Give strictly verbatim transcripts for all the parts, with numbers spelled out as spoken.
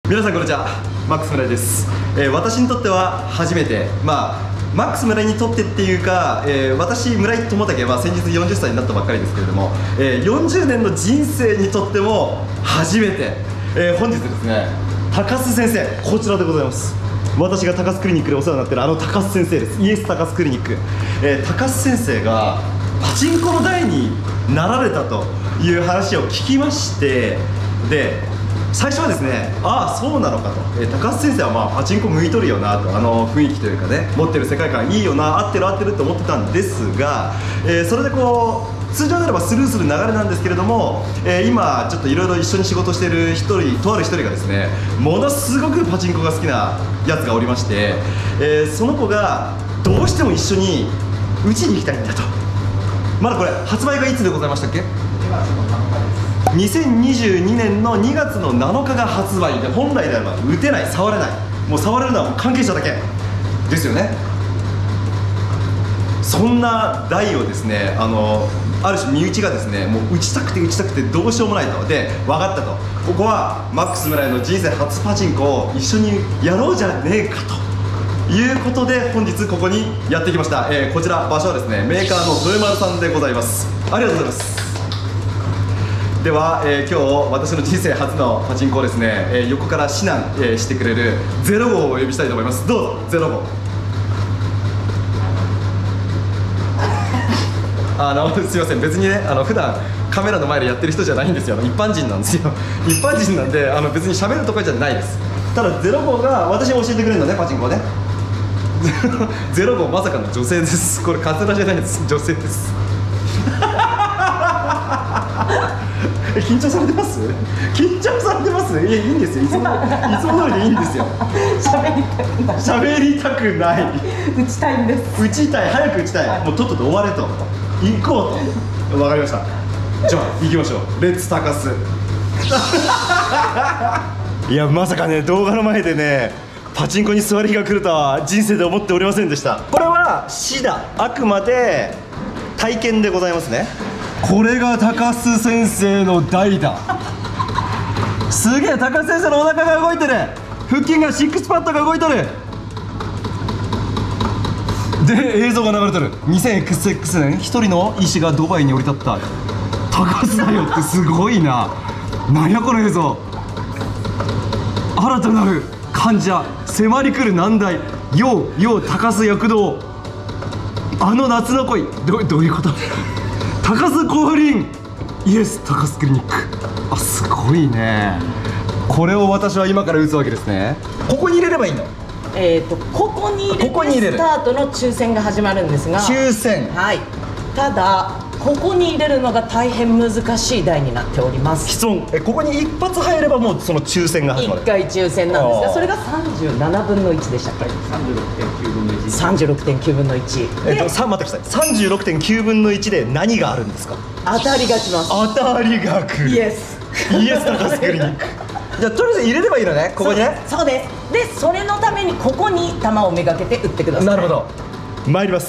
皆さんこんにちは、マックス村井です。えー、私にとっては初めて、まあマックス村井にとってっていうか、えー、私村井友武は先日よんじゅっさいになったばっかりですけれども、えー、よんじゅうねんの人生にとっても初めて、えー、本日ですね、高須先生、こちらでございます。私が高須クリニックでお世話になっているあの高須先生です。イエス高須クリニック、えー、高須先生がパチンコの台になられたという話を聞きまして、で最初はですね、ああそうなのかと、えー、高須先生はまあパチンコ向いとるよなと、あの雰囲気というかね、持ってる世界観いいよな、合ってる合ってると思ってたんですが、えー、それでこう通常であればスルーする流れなんですけれども、えー、今ちょっといろいろ一緒に仕事している一人とある一人がですね、ものすごくパチンコが好きなやつがおりまして、えー、その子がどうしても一緒に打ちに行きたいんだと。まだこれ発売がいつでございましたっけ？にせんにじゅうにねんのにがつのなのかが発売で、本来であれば打てない、触れない、もう触れるのは関係者だけですよね。そんな台をですね、あのある種身内がですね、もう打ちたくて打ちたくてどうしようもないと。で分かったと、ここはマックス村井の人生初パチンコを一緒にやろうじゃねえかということで、本日ここにやってきました。えー、こちら場所はですね、メーカーの豊丸さんでございます。ありがとうございます。では、えー、今日私の人生初のパチンコをですね、えー、横から指南、えー、してくれるゼロ号をお呼びしたいと思います。どうぞゼロ号。あのすいません、別にね、あの普段カメラの前でやってる人じゃないんですよ。一般人なんですよ。一般人なんで、あの別に喋るとかじゃないです。ただゼロ号が私に教えてくれるのね、パチンコね。ゼロ号まさかの女性です。これカツラじゃないです、女性です。緊張されてます？緊張されてます？いや、いいんですよ。いつもいつも通りでいいんですよ。 喋りたくない。 喋りたくない。 打ちたいんです。 打ちたい、早く打ちたい。もうとっとと終われと。行こうと。わかりました。じゃあ行きましょう。レッツ高須。いや、まさかね、動画の前でね、パチンコに座りが来るとは人生で思っておりませんでした。これはシダ、あくまで体験でございますね。これが高須先生の台だ。すげえ、高須先生のお腹が動いてる、腹筋がシックスパッドが動いとる。で映像が流れてる。 にせんエックスエックス 年、一人の医師がドバイに降り立った高須だよってすごいな。なんやこの映像。新たなる患者迫り来る難題、ようよう高須躍動、あの夏の恋。 ど, どういうこと？高須降臨、イエス高須クリニック。あ、すごいね。これを私は今から打つわけですね。ここに入れればいいの？ えっとここに入れてここに入れるスタートの抽選が始まるんですが、 抽選、 はい。ただここに入れるのが大変難しい台になっております。 既存、えここに一発入ればもうその抽選が始まる。 いっかい抽選なんですが、それがさんじゅうななぶんのいちでしたっけ？さんじゅうろくてんきゅうぶんのいち。さんじゅうろくてんきゅうぶんのいち。 えっとさ待ってください。さんじゅうろくてんきゅうぶんのいちで何があるんですか？ 当たりがします。 当たりが来る。 イエス。 イエス高須クリニック。じゃあとりあえず入れればいいのね、ここにね。 そうです。でそれのためにここに球をめがけて打ってください。 なるほど。参ります。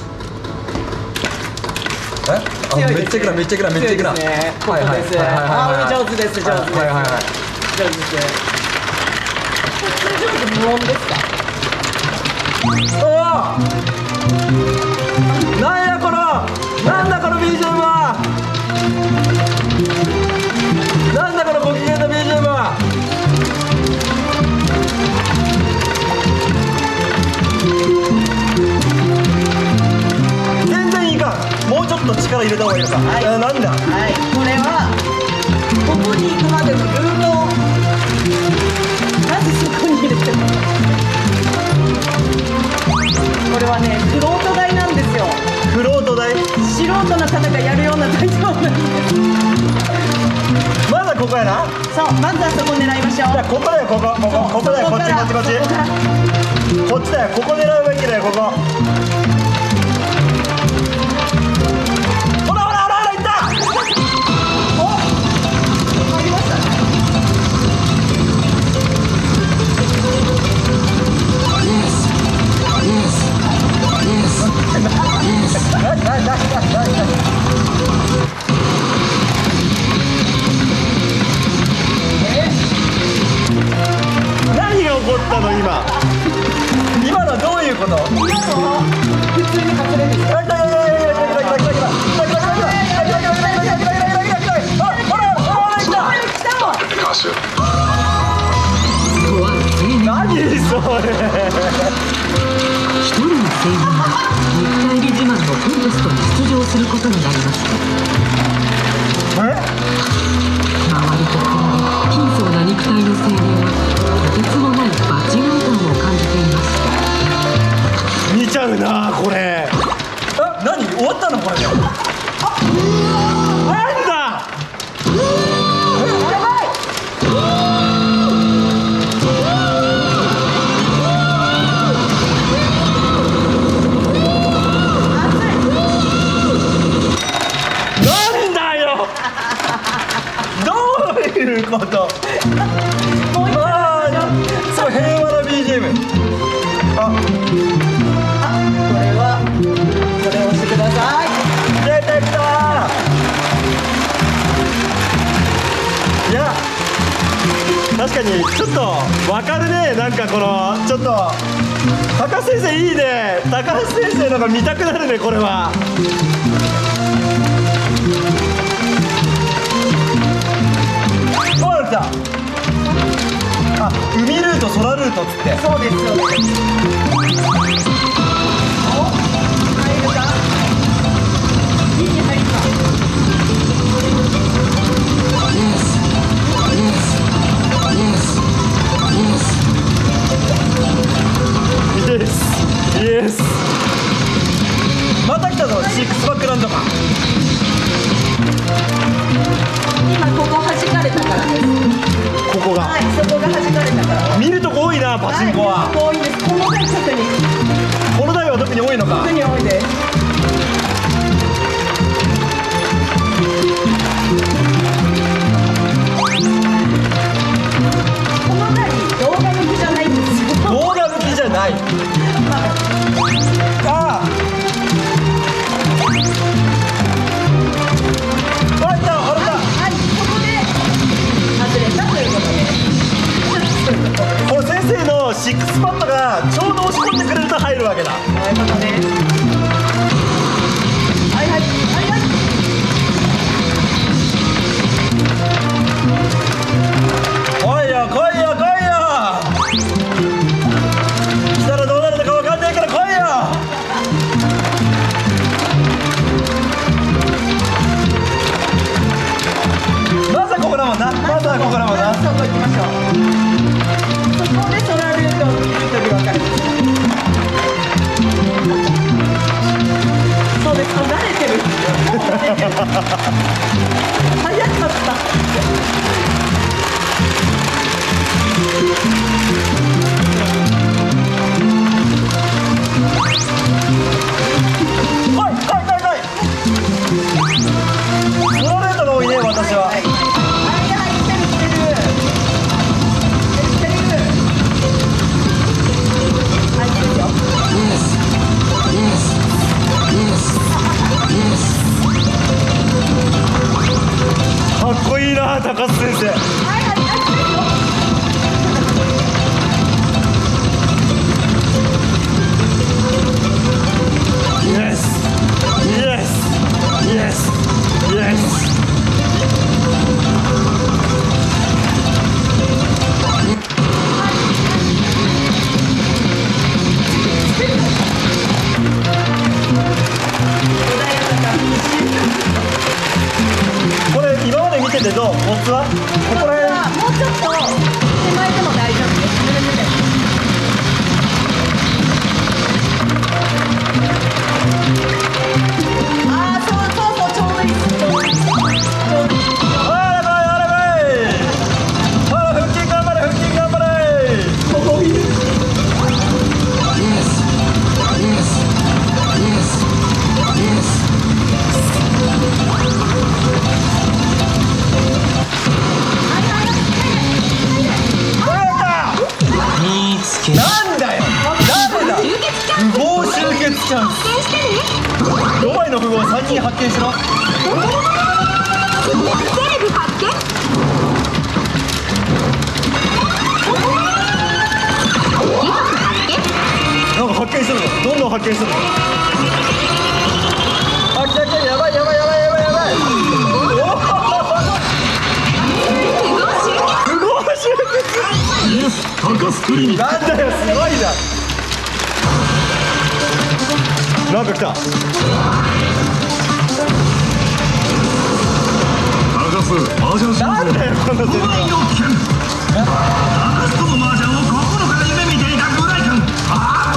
え、あ、めっちゃいくな、めっちゃいくな、めっちゃいくな。 はいはいはい。あ、上手です、上手です。 はいはいはい。 上手ですね。通常時無音ですか？ おお。なんやこの、なんだこの ビージーエム は。なんだこのご機嫌な ビージーエム は。全然いいか。もうちょっと力入れた方がいいのか。はい。なんだ。 はい。これはここに行くまでのルールをまずそこに入れて。これはね、フロート台なんですよ。 フロート台。 素人の方がやるような台ではないんです。 まだここやな。 そう、まずはそこ狙いましょう。 じゃあここだよ、ここ、ここ、ここだよ、こっちこっちこっち。こっちだよ、ここ狙うべきだよ、ここ。ほらほらほらほら、いった。 お、入りましたね。 起こったの今。今のはどういうこと？ 今のは普通に外れるんですよ。 何それ。 一人の青年が肉体美自慢のコンテストに出場することになりました。周りと比べ貧相な肉体の青年はとてつもない場違い感を感じていました。 見ちゃうなこれ。あ、何終わったのこれ。なんだ。こと。ああ、そう平和な ビージーエム。あ、 あ、これはこれを押してください。 出てきた。いや、確かにちょっとわかるね。なんかこのちょっと高橋先生いいね。高橋先生のが見たくなるねこれは。あ、海ルート、空ルートっつって。 そうです、そうです。お、入るか。いいに入るか。 Yes, yes, yes, yes, yes. また来たぞ、シックスパックなんとか。 今ここ弾かれたからです。 ここが。 はい、そこが弾かれたから。 見るとこ多いな、パチンコは。 はい、多いです。この台特に。 この台は特に多いのか。 特に多いです。この台動画向きじゃないんですよ。 動画向きじゃない。ああ。この先生のシックスパッドがちょうど押し込んでくれると入るわけだ。 そういうことね。はいはいはいはい。 来いよ来いよ来いよ。来たらどうなるのか分かんないから来いよ。まずはここだもんな。まずはここだもんな。 そこ行きましょう。ここでソラルートを見るとき分かる。そうです。あ、慣れてる。早かった。 はいはいはいはい。ソラルートが多いね私は。 はいはいはい、来てる来てる。来てる来てる。はい、いいですよ。 かっこいいな高須先生。 はいはいはい、来てるよ。 Yes, yes, yes, yes. これ今まで見ててどう？コツは？ここら辺。 もうちょっと手前でも大丈夫です。ああ、そうそうそう、ちょうどいいです。ちょうどいいです。ちょうどいいです。 あらばいあらばい。あら腹筋頑張れ腹筋頑張れ。 こういう。 yes, yes, yes, yes. 見つけた。 なんだよ。なんだ。不合集結チャンス。ドバイの富豪三人発見しろ。 テレビ発見。 を発見したの。あ、来た来た、やばいやばいやばいやばいやばい。不合集結。 イエス高スクリーン。 なんだよ、すごいじゃん。なんか来た。 高ス麻雀しなんだよこの不安の剣。高スとの麻雀を心から夢見ていた村井君。あ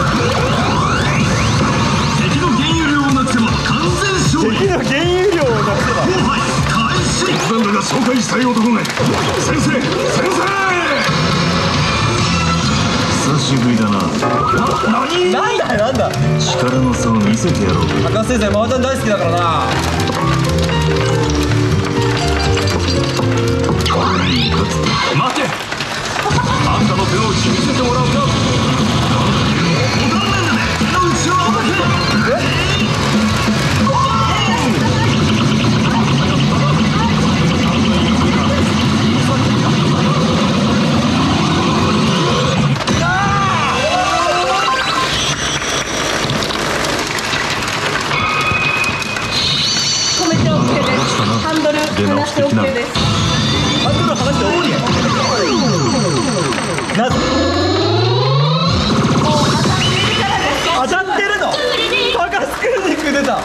敵の原油量をなくせば完全勝利。 敵の原油量をなくせば後輩開始。突然だが紹介したい男が先生先生。久しぶりだな。な、何？ なんだよなんだ。 力の差を見せてやろう。 高須先生麻雀大好きだからな。 待て。あんたの手の内見せてもらうか。お断面だね。手の内を暴け。 止めて OK です。ハンドル離して OK です。 ハンドル離して OK。なぜ？ もう当たっているからです。 当たってるの？高須クリニック出た。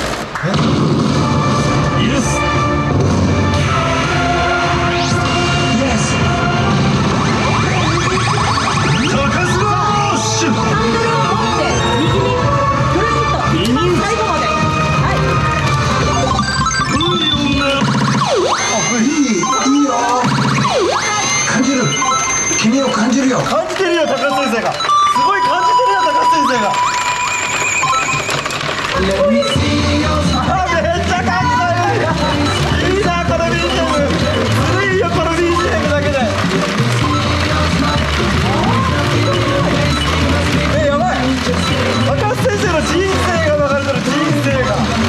イエス。高須マッシュ。 ハンドルを持って右にぐるんと一番最後まで。はい。 いい女。 いい、いいよ。感じる。君を感じるよ。 感じてるよ高須先生が。すごい感じてるよ高須先生が。あ、めっちゃかっこいい。いいなこの ビージーエム。ずるいよこの ビージーエム だけで。え、やばい。高須先生の人生が流れてる。人生が。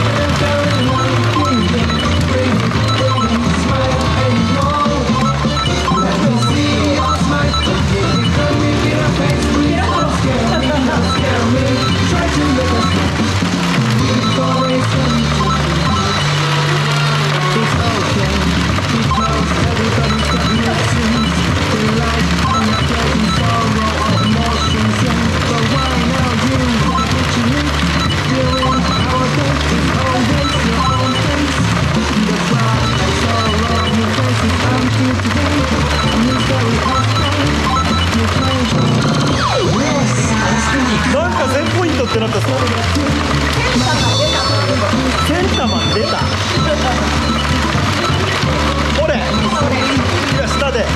なんかせんポイントってなったぞ。センタマン出た。これ今下で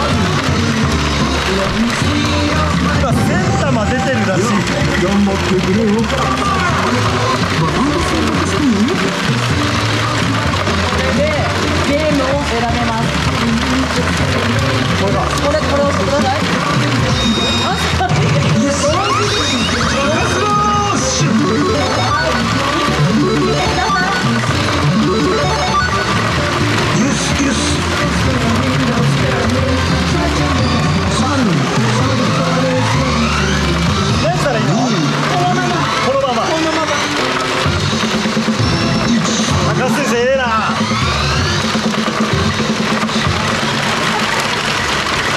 今センタマ出てるらしい。 頑張ってくれよ。 これでゲームを選べます。 これだ。 これこれを押してください。あ、 イエス。高須マッシュ。 見てください。 イエス、イエス。 何したらいいの？ このままこのまま。 このまま。 高須先生ええな。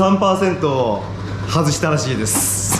さんパーセント 外したらしいです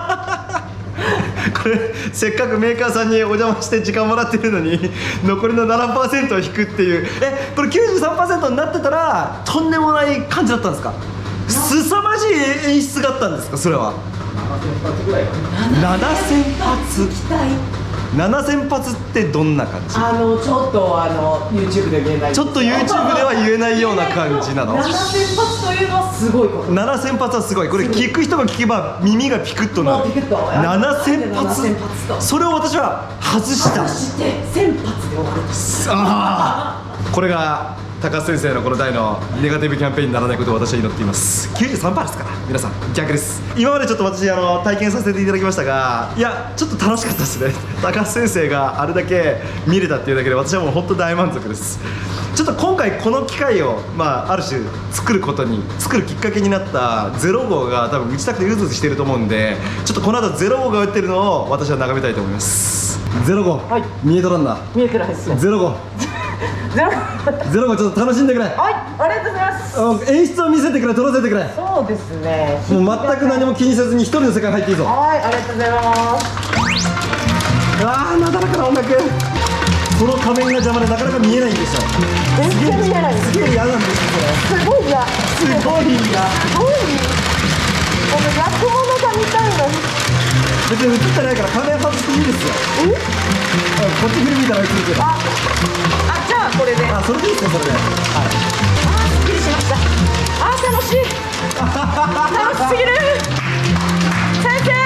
これせっかくメーカーさんにお邪魔して時間もらってるのに残りの ななパーセント を引くっていう、えこれ きゅうじゅうさんパーセント になってたらとんでもない感じだったんですか？すさまじい演出があったんですか？それはななせん発期待。 ななせん発ってどんな感じ？ あのちょっとあの YouTube で言えない。 ちょっと YouTube では言えないような感じなの。 ななせん発というのはすごいこと。 ななせん発はすごい。これ聞く人が聞けば耳がピクッとなる。 もうピクッとななせん発ななせん発とそれを私は外した。 そしてせん発で終わると。 ああこれが高須先生のこの代のネガティブキャンペーンにならないことを私は祈っています。 きゅうじゅうさんパーセント ですから皆さん逆です。今までちょっと私あの体験させていただきましたが、いやちょっと楽しかったですね高須先生があれだけ見れたっていうだけで私はもう本当大満足です。ちょっと今回この機会を、まあ、ある種作ることに作るきっかけになったゼロ号が多分打ちたくてうずうずしてると思うんで、ちょっとこの後ゼロ号が打ってるのを私は眺めたいと思います。ゼロ号、はい、見えとらんな。 見えてないですね。 ゼロ号ゼロゼロ号ちょっと楽しんでくれ。 はい、ありがとうございます。 演出を見せてくれ、撮らせてくれ。 そうですね。 もう全く何も気にせずに一人の世界に入っていいぞ。 はい、ありがとうございます。 ああ、なだらかな音楽。この仮面が邪魔でなかなか見えないんですよ。 全然見えないです。 すげえ嫌なんですよ。 すごいな。 すごいな。 すごい。俺逆物が見たいのに。 別に映ってないから仮面外していいですよ。え？こっち振り向いたら映るけど。 あ、あ、じゃあこれで。 あ、それでいいですね、それで。はい。 あ、すっきりしました。あ、楽しい。楽しすぎる。先生。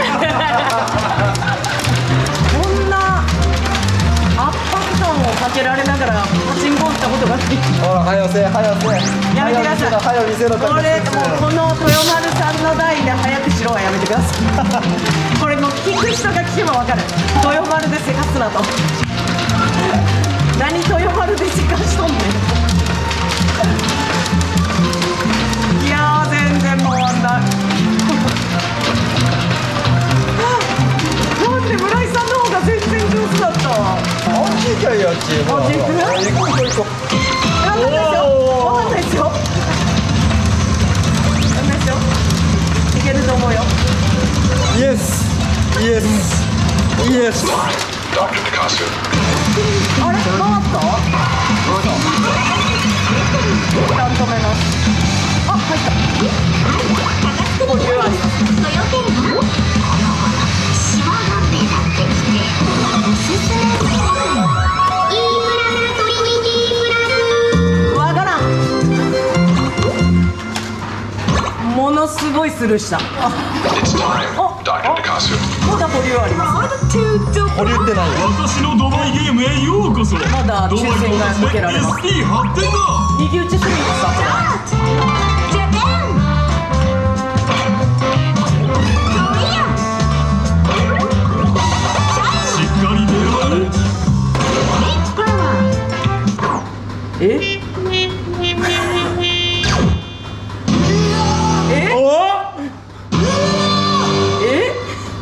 こんな圧迫感をかけられながらパチンコ打ったことがない。 ほら、早せ、早せ。 やめてください。 早見せろ。 これもうこの豊丸さんの代で早くしろはやめてください。これもう聞く人が聞けばわかる。豊丸でせかすなと。何豊丸でせかしとんねん。いやー全然回んない。なんで村井さんの方が全然上手だったわ。 あっち行きゃいいよ、あっち。 あっち行く？ 行こう行こう行こう。 わかんないですよ。わかんないですよ。わかんないですよ。いけると思うよ。 イエスイエスイエス。 ドクター Picasso。 あれ回った？一旦止めます。あ、入った。ごじゅうあります。わからん。ものすごいスルーした。あ、 ドクター Picasso。 まだ保留あります。 保留ってない。 私のドバイゲームへようこそ。 まだ抽選が受けられます。 エスピーはってんだ。 右打ちするんですか？ しっかり出るわね。 え？え？ おえ？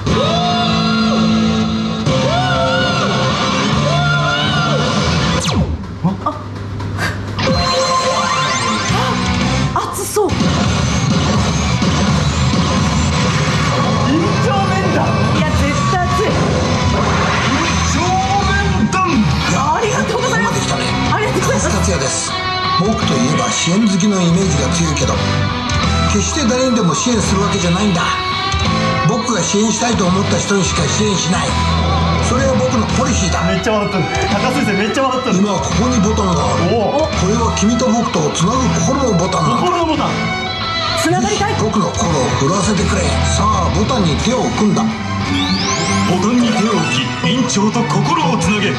あ、熱そう。 臨場面だ。 いや絶対熱い。 正面弾。 ありがとうございます。ありがとうございます。 達也です。僕といえば支援好きのイメージが強いけど、決して誰にでも支援するわけじゃないんだ。僕が支援したいと思った人にしか支援しない。それは僕のポリシーだ。 めっちゃ笑ってる。高須先生めっちゃ笑ってる。 今ここにボタンがある。 おお。 これは君と僕とをつなぐ心のボタンなんだ。 心のボタン。 つながりたい。 僕の心を震わせてくれ。さあボタンに手を置くんだ。 ボタンに手を置き、院長と心をつなげ。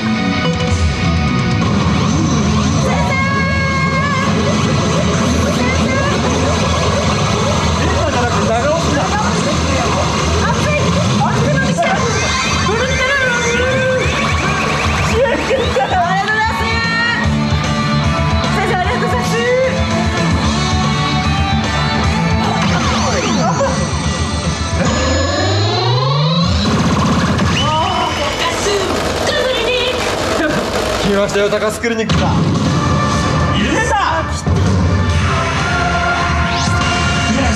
来ましたよ、高須クリニックが。 入れた。 イエ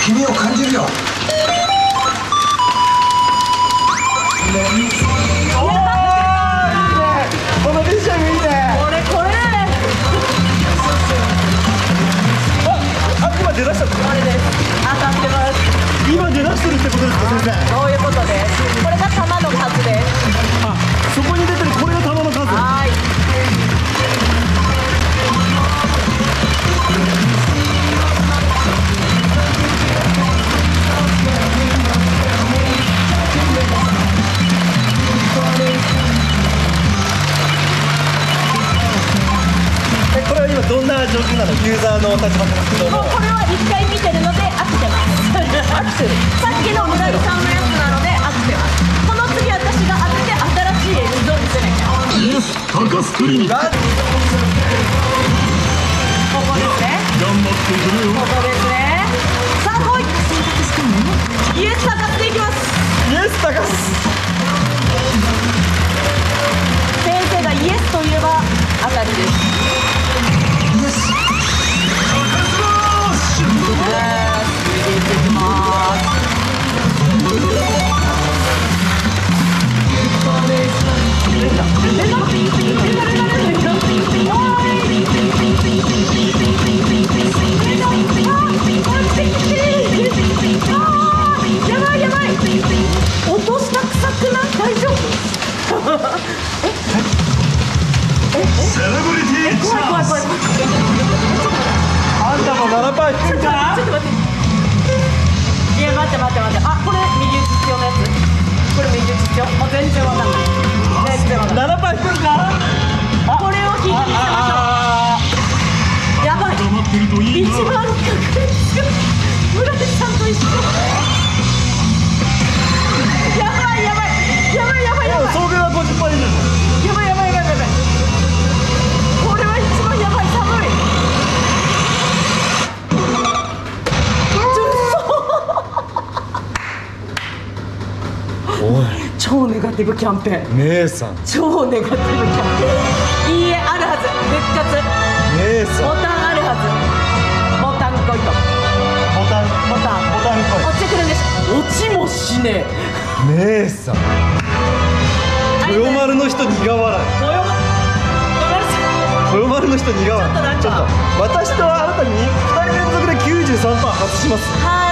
君を感じるよ。 このビジュアルいいね。 これこれあ、今出だした。 これです。当たってます。 今出だしてるってことですか、先生。 そういうことです。これが玉の数です。 あ、そこに出てるこれが玉の数。 はい。 え、これは今どんな状況なの？ユーザーの立場からすると。 もうこれは一回見てるので飽きてます。飽きてる。さっきの村井さんのやつなので飽きてます。この次私が当てて新しい映像を見せなきゃ。 イエス高須クリニックラここですね。 頑張ってくれよ。 ここですね。さあ来い。イエス高須でいきます。 イエス高須。 先生がイエスと言えば当たりです。 イエス。 やばいやばい。落とした臭くない？大丈夫？ セレブリティチ怖い怖いャンス。 怖い。 あんたもななパーセント引くか？ ちょっと待って。いや待って待って待って。あ、これ右打ち必要なやつ。これ右打ち必要。もう全然わかんない。全然わかんない。 ななパー引くか？ これを引いてみせましょう。やばい。 黙ってるといい一な。 番確率が村井さんと一緒。やばいやばいやばいやばいやばい。 総合はごじゅっパーセント。 やばいやばいやばいやばい。これは一番やばい。寒い。 おい、 超ネガティブキャンペーン。 姉さん、 超ネガティブキャンペーン。いいえ、あるはず。復活。 姉さん。 ボタンあるはず。ボタン来いと。 ボタン、 ボタン。 ボタン来い。 落ちてくるんでしょ。落ちもしねえ。 姉さん。豊丸の人苦笑い。 豊丸さん。 豊丸の人苦笑い。 ちょっとなんかちょっと私とあなたにふたり連続で きゅうじゅうさんパーセント 外します。 は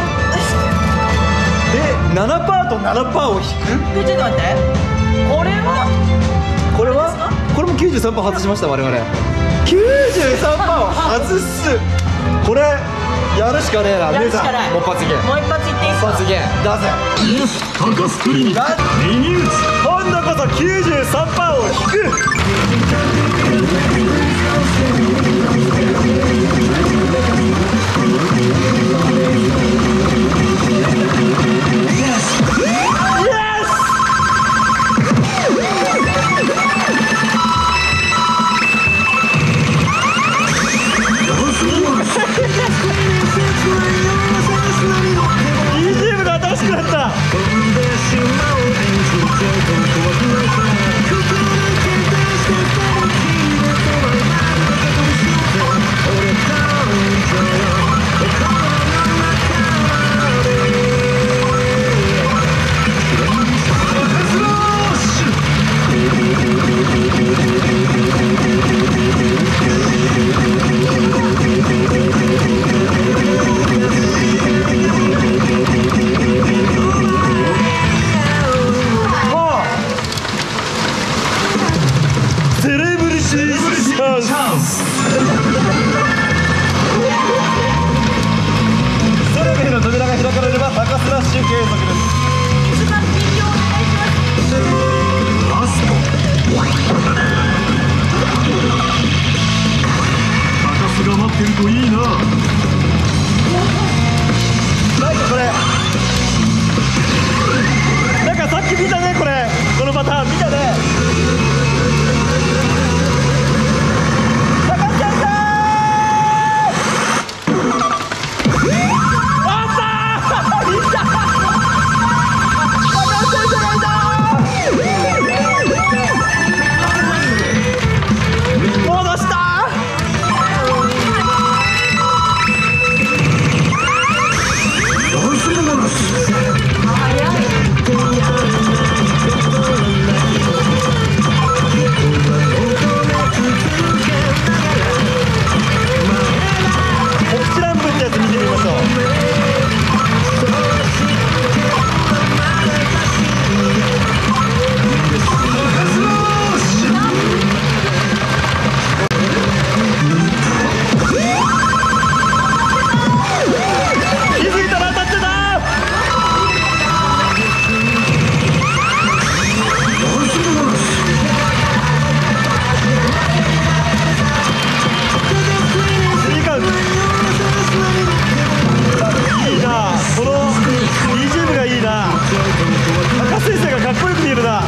で、ななパーセントとななパーセントを引く。 い。ちょっと待って。これは。 これはこれも きゅうじゅうさんパーセント 外しました我々。きゅうじゅうさんパーセント を外す。これやるしかねえな。 やる姉さん、 しかない。 もう一発いけ。 もう一発いっていいですか。 一発いけ。出せ。 イエス高須クリニック右打ち。 今度こそ きゅうじゅうさんパーセント を引く。ビージーエム が新しくなった。 俺どうするものオプチランプってやつ見てみましょう。気づいたら当たってた。スリーカウント。いいな、この ビージーエム がいいな。高須先生がかっこよく見えるな。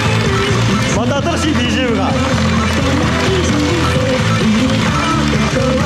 また新しい ビージーエム が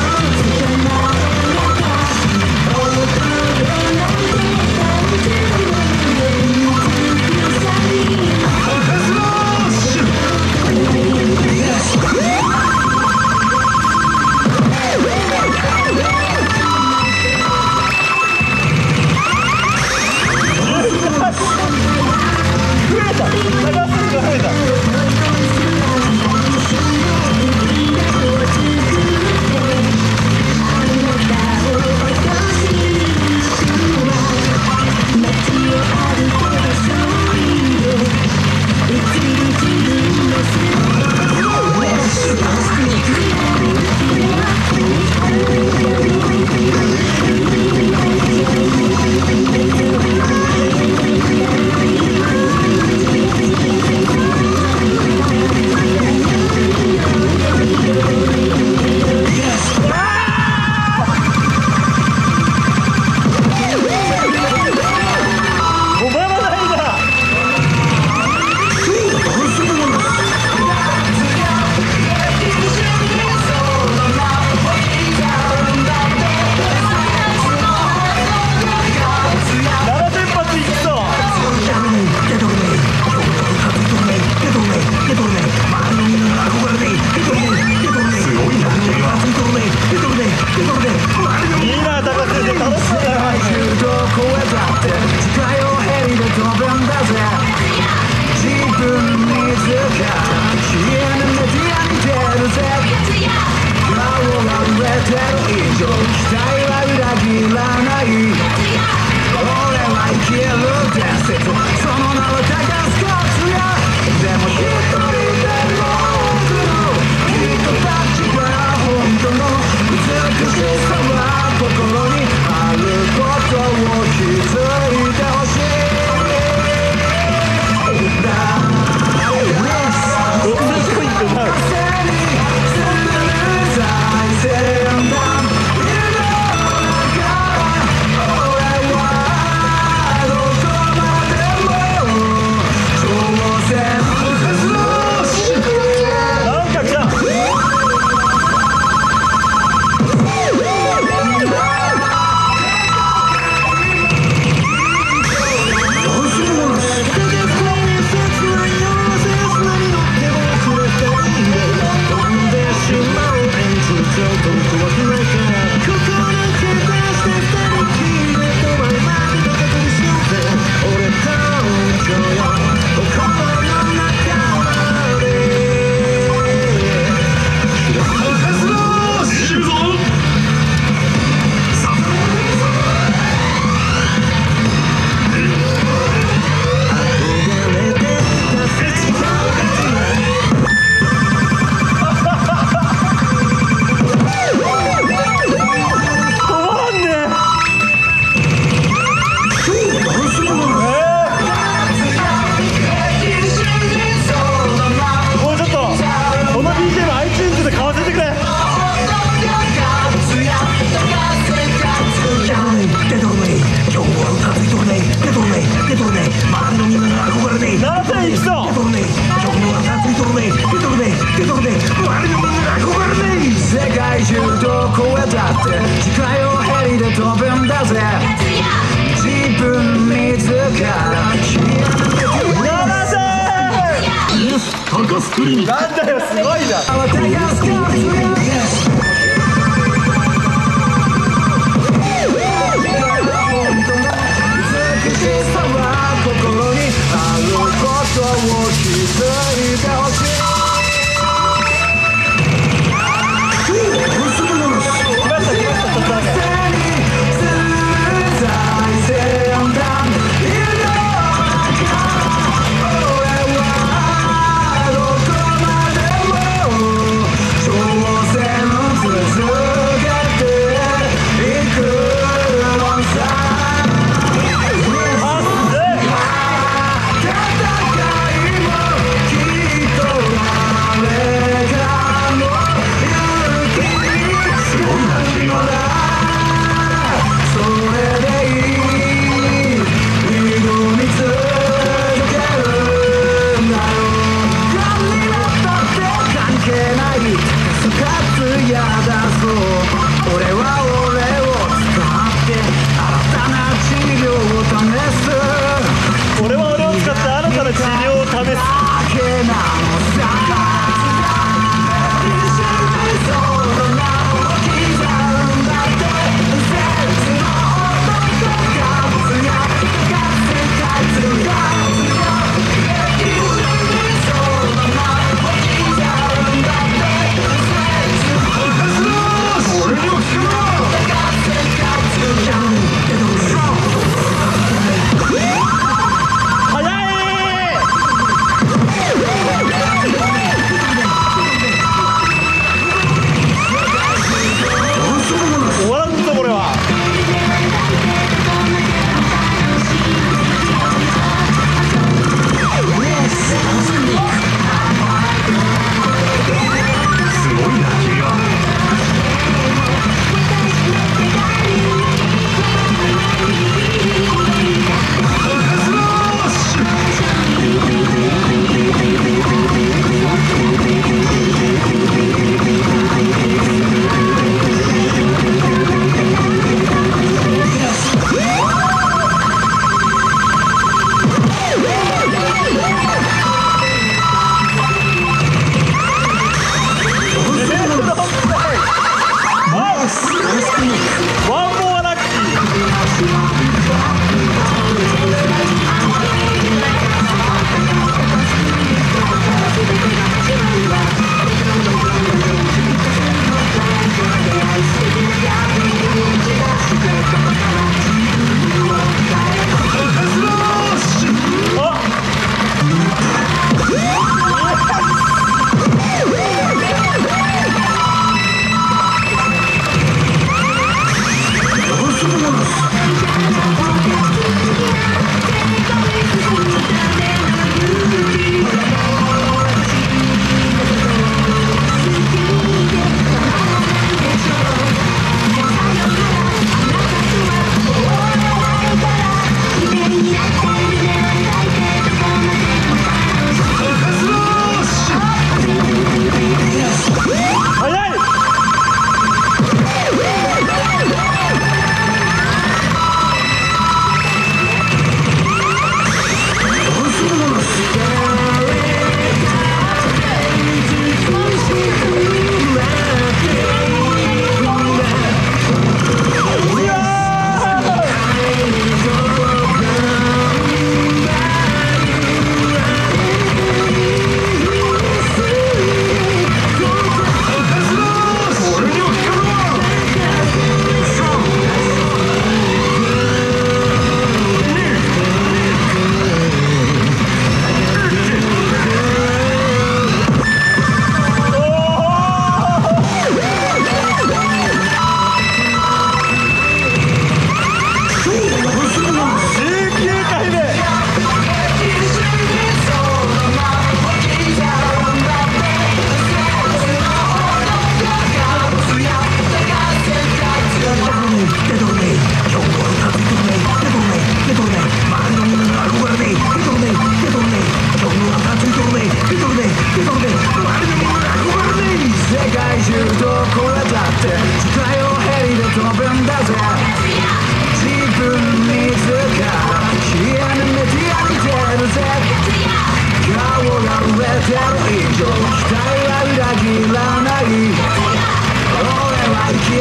どこへだって次回をヘリで飛ぶんだぜ自分自ら高須クリニックなんだよすごいな。 美しさは心にあることを気づいてほしい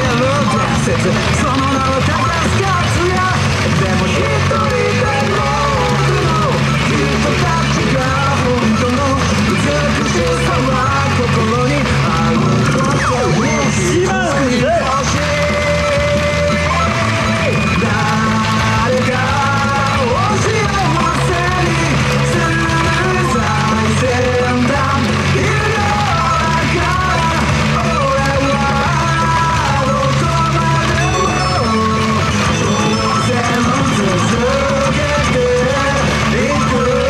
伝説その名は高須克也でも一人でも多くの人たちが本当の美しさは心にあることを知ってほしい誰かを幸せにする最先端世の中俺はどこまでも挑戦を続けていく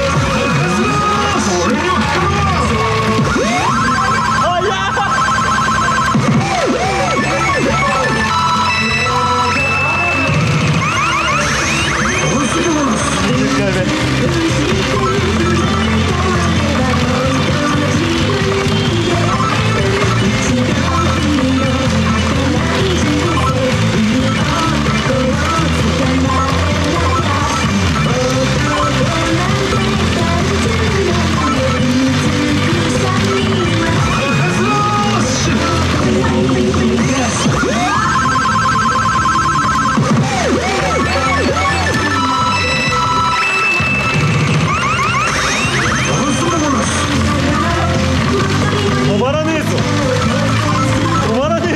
止まらねえぞ止まらねえぞ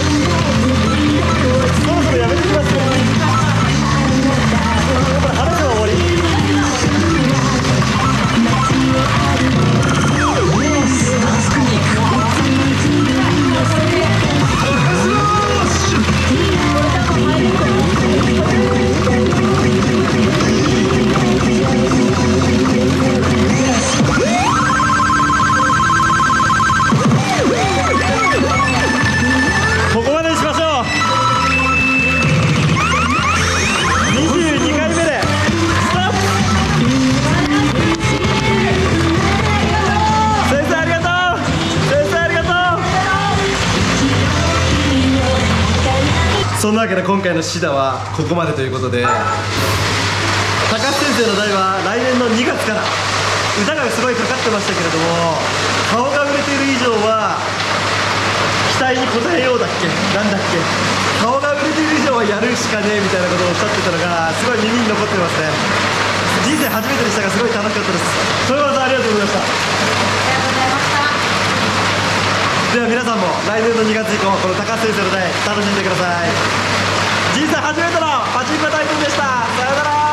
そろそろやめてきますよこれ話は終わりここまでにしましょう。にじゅうにかいめでストップ。先生ありがとう。先生ありがとう。そんなわけで今回のシダはここまでということで、高橋先生の代は来年のにがつから歌がすごいかかってましたけれども、顔が売れている以上は期待に応えようだっけなんだっけ、顔が売れている以上はやるしかねえみたいなことをおっしゃってたのがすごい耳に残ってますね。人生初めてでしたがすごい楽しかったです。豊川さんありがとうございました。では皆さんも来年のにがつ以降この高橋先生の代楽しんでください。人生初めてのパチンコ体験でした。さようなら。